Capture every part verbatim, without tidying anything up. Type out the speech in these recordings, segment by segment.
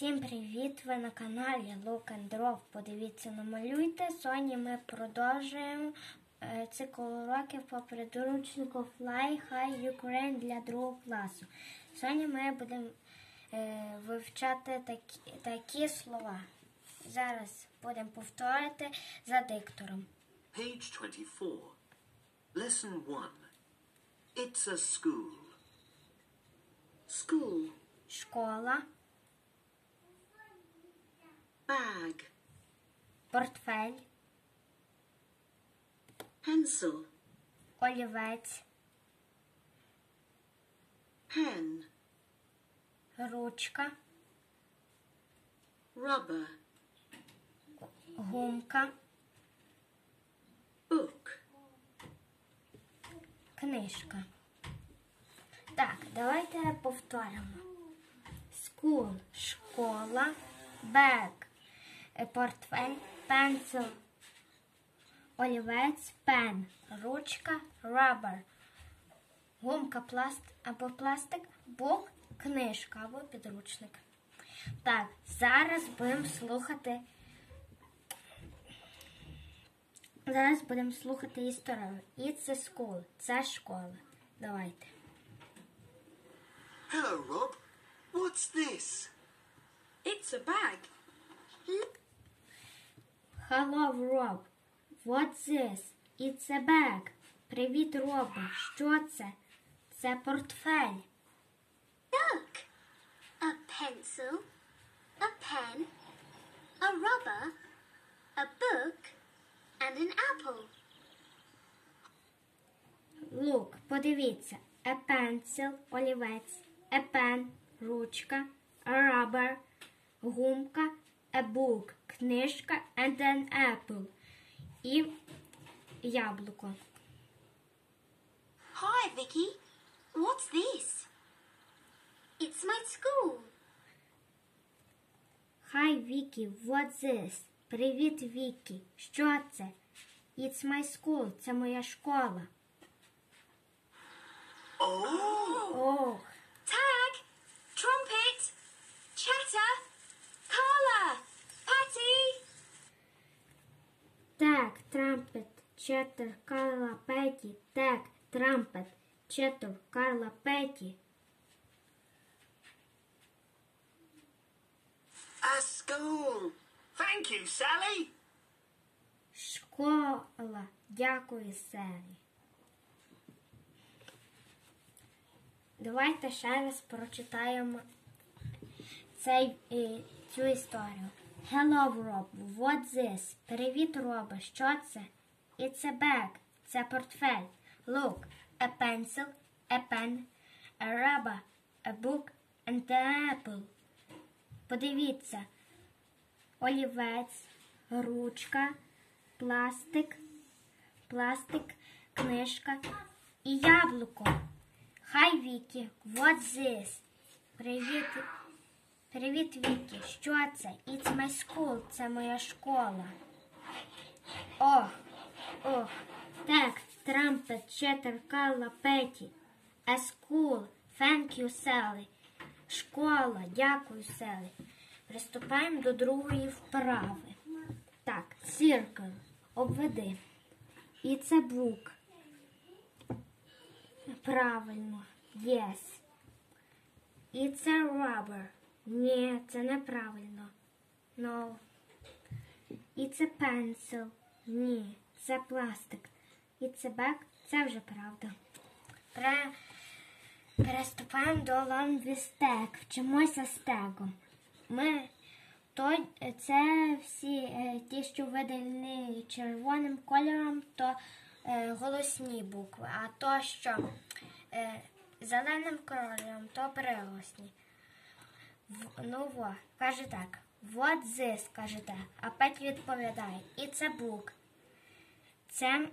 Всім привіт! Ви на каналі Look and Draw. Подивіться, намалюйте. Сьогодні ми продовжуємо е, цикл уроків по підручнику Fly High Ukraine для другого класу. Сьогодні ми будемо е, вивчати такі, такі слова. Зараз будемо повторити за диктором. Page twenty-four. Lesson one. It's a school. School. Школа. Bag. Портфель. Pencil. Олівець. Pen. Ручка. Rubber. Гумка. Book. Книжка. Так, давайте повторимо. School – школа, bag – портфель, pencil – олівець, pen – ручка, rubber – гумка, пласт або пластик, book – книжка або підручник. Так, зараз будемо слухати Зараз будемо слухати історію. It's a school – це школа. Давайте. Hello, Rob. What's this? It's a bag. Hello, Rob. What's this? It's a bag. Привіт, Робе. Що це? Це портфель. Look! A pencil, a pen, a rubber, a book, and an apple. Look, подивіться. A pencil – олівець. A pen – ручка. A rubber – гумка. A book – книжка. And an apple – і яблуко. Hi, Vicky. What's this? It's my school. Hi, Vicky. What's this? Привіт, Вікі. Що це? It's my school. Це моя школа. Oh! Ох. Tag, trumpet, chatter, Carla, Patty. Так, трампет, четвер, Карла, Петі. Так, трампет, четвер, Карла, Петі. A school. Thank you, Sally. Школа. Дякую, Селі. Давайте ще раз прочитаємо цей, е, цю історію. Hello, Rob. What's this? Привіт, Робе. Що це? It's a bag. Це портфель. Look. A pencil, a pen, a rubber, a book and an apple. Подивіться. Олівець, ручка, пластик, пластик, книжка і яблуко. Hi, Вікі. What's this? Привіт. Привіт, Вікі. Що це? It's my school. Це моя школа. Ох, ох. Так, трампет, четвер, Карла, Петі. A school. Thank you, Sally. Школа. Дякую, Селі. Приступаємо до другої вправи. Так, circle. Обведи. It's a book. Правильно. Yes. It's a rubber. Ні, це неправильно. No. It's a pencil. Ні, це пластик. It's a bag. Це вже правда. Пре... Переступаємо до long with tag. Вчимося з тегом. Ми... То, це всі е, ті, що видані червоним кольором, то е, голосні букви, а то, що е, зеленим кольором, то приголосні. В, ну, во, каже так. What's this? Каже так. А Петя відповідає. It's a book. Це,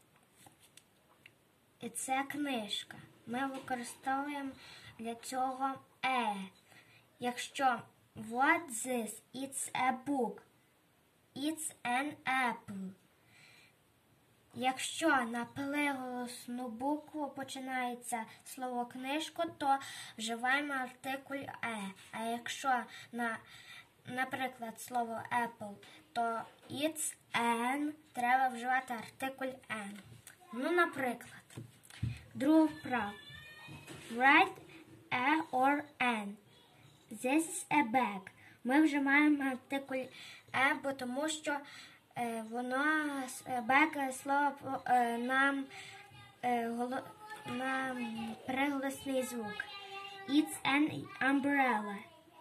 це книжка. Ми використовуємо для цього е. Якщо What's this? It's a book. It's an apple. Якщо на приголосну букву починається слово книжку, то вживаємо артикль е. А якщо на, наприклад, слово apple, то it's an, треба вживати артикль an. Ну, наприклад, другу вправу. Write a or an. This is a bag. Ми вживаємо артикль е, бо тому що е, воно bag слово е, нам, е, голо, нам приголосний звук. It's an umbrella.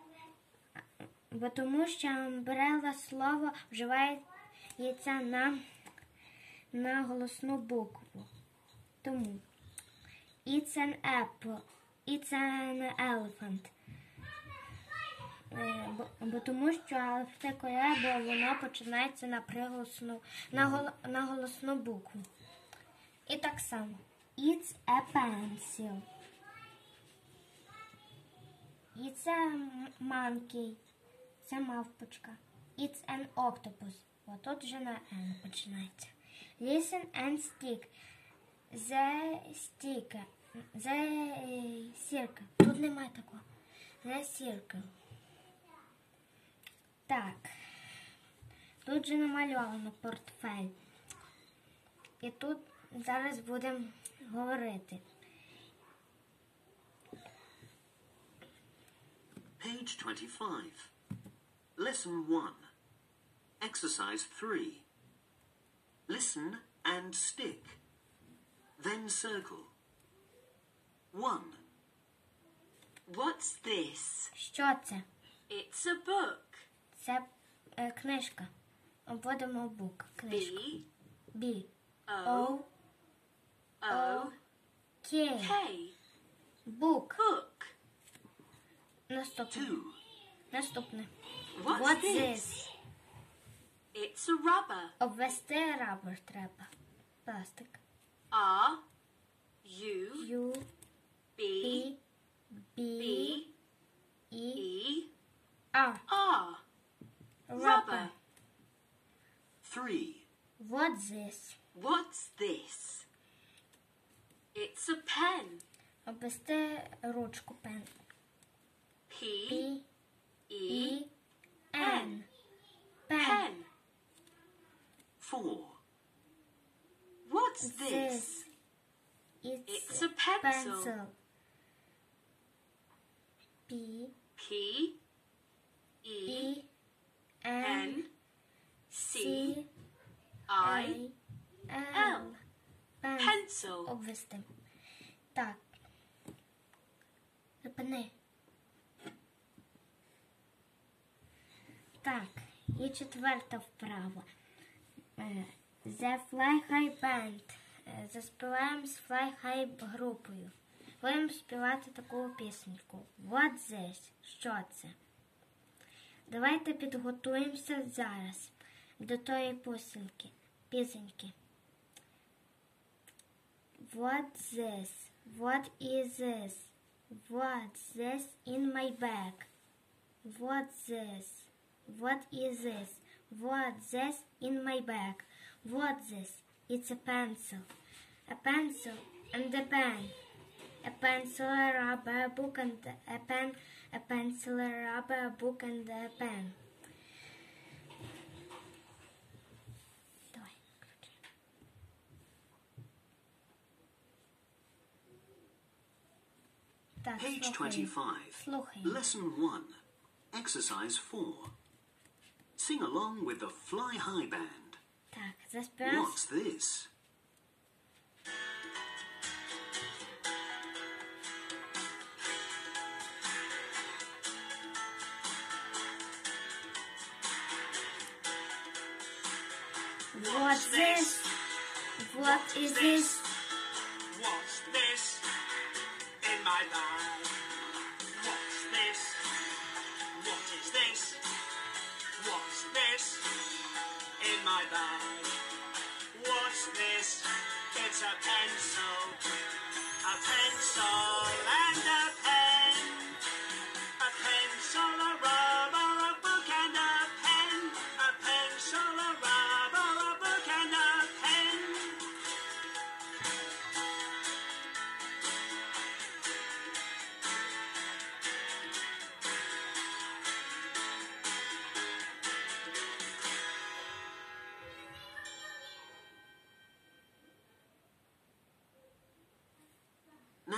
Бо тому що umbrella слово вживається на, на голосну букву. Тому it's an apple. It's an elephant. Бо, бо тому що артикль е, бо воно починається на приголосну, на, гол, на голосну букву. І так само. It's a pencil. It's a monkey. Це мавпочка. It's an octopus. Бо тут вже на N починається. Listen and stick. The stick. The circle. Тут немає такого. The circle. Так. Тут же намальовано портфель. І тут зараз будемо говорити. Page twenty-five. Lesson one. Exercise three. Listen and stick. Then circle. one. What's this? Що це? It's a book. Це е, книжка. Обводимо бук. Книжку. B B. O O К. K. Бук. Book. Наступне. two. Наступне. What's, What's this? this? It's a rubber. Обвести рабер треба. Пластик. R U Ю. B І. B Бі. І. E А. R. Рабер. three. What's this? What's this? It's a pen. Обвести ручку пен. P Пі. E І. Н. Пен. pen. four. What's This. this? It's, It's a pencil. pencil. P. P E І. N Н. C Сі. I Л. Пен. pencil. Обвести. Так. Зупини. Так. І четверта вправа. Е, The Fly High Band. Е, Заспіваємо з Fly High групою. Будемо співати таку пісеньку. What's this? Що це? Давайте підготуємося зараз до тої пісеньки. Пісеньки. What's this? What is this? What's this in my bag? What's this? What is this? What's this in my bag? What's this? It's a pencil. A pencil and a pen. A pencil, a rubber, a book and a pen. A pencil, a rubber, a book and a pen. Давай, включи. Так, Page слухаємо. twenty-five. Слухаємо. Lesson one. Exercise four. Sing along with the Fly High Band. Так, заспіваємо. What's this? What's this? What is this? What's this in my bag? What's this? What is this? What's this in my bag? What's this? It's a pencil. A pencil and a pen. A pencil, a rubber, a book and a pen. A pencil, a rubber, a book and a pen.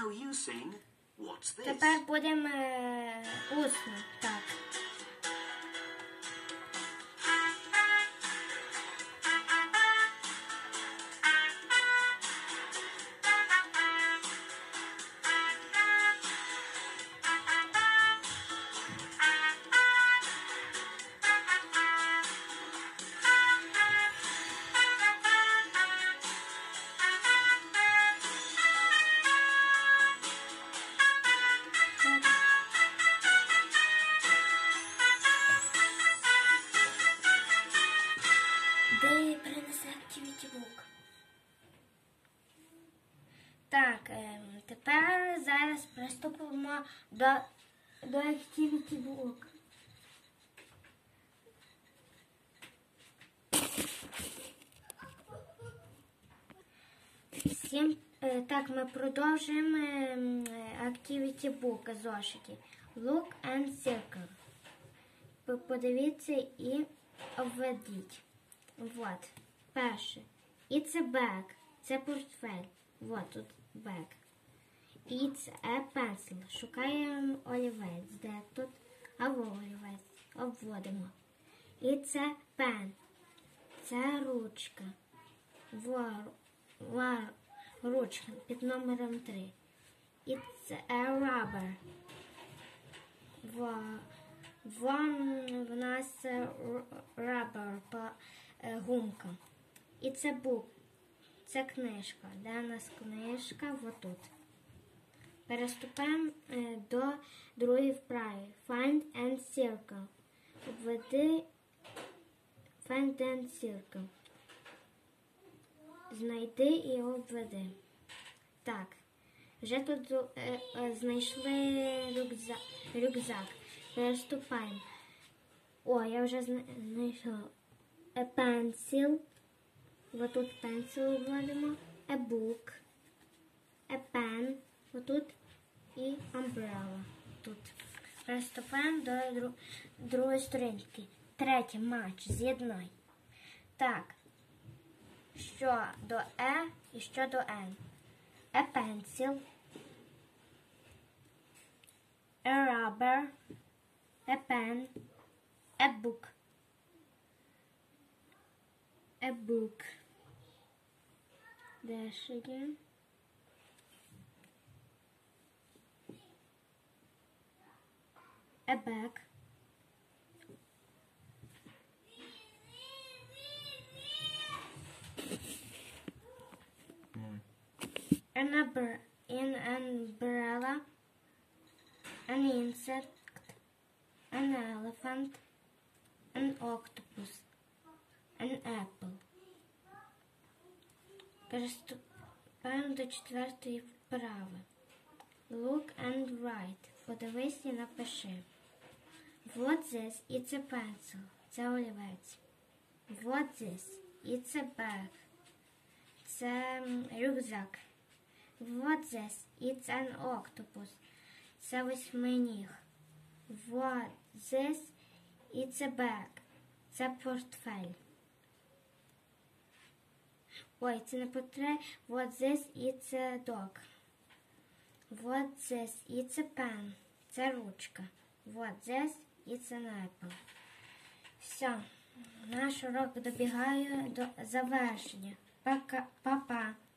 Now you sing, what's this? Тепер будемо е, усно. Так. Де принесе Activity Book? Так, е, тепер зараз приступимо до, до Activity Book. Всім, е, так, ми продовжуємо е, Activity Book зошиті. Look and circle. П- Подивіться і обведіть. Вот. Перше. It's a bag. Це портфель. Вот тут bag. It's a pencil. Шукаємо олівець. Де тут? А во олівець. Обводимо. It's a pen. Це ручка. Во, во ручка під номером три. It's a rubber. Во, вон в нас е, р- rubber, па- е, гумка. It's a book. Це книжка. Де у нас книжка? Вот тут. Переступаємо е, до другої вправи. Find and circle. Обведи find and circle. Знайди і обведи. Так. Вже тут е, е, знайшли рюкзак. рюкзак. Переступаємо. О, я вже зна- знайшла. A pencil. Вот тут pencil вводимо. A book. A pen. Вот тут і umbrella. Тут. Переступаємо до дру- другої сторінки. Третє. Матч. З'єднай. Так. Що до E і що до N. A pencil. A rubber. A pen. A book. A book. Dash again. A bag. An umbre- an umbrella. An insect. An elephant. An octopus. An apple. Переступаємо до четвертої вправи. Look and write. Подивись і напиши. What this? It's a pencil. Це олівець. What this? It's a bag. Це м, рюкзак. What this? It's an octopus. Це восьминіг. What this? It's a bag. Це портфель. Ой, це не портфель. What this? It's a dog. What this? It's a pen. Це ручка. What this? It's an apple. Все. Наш урок добігає до завершення. Пока. Па-па.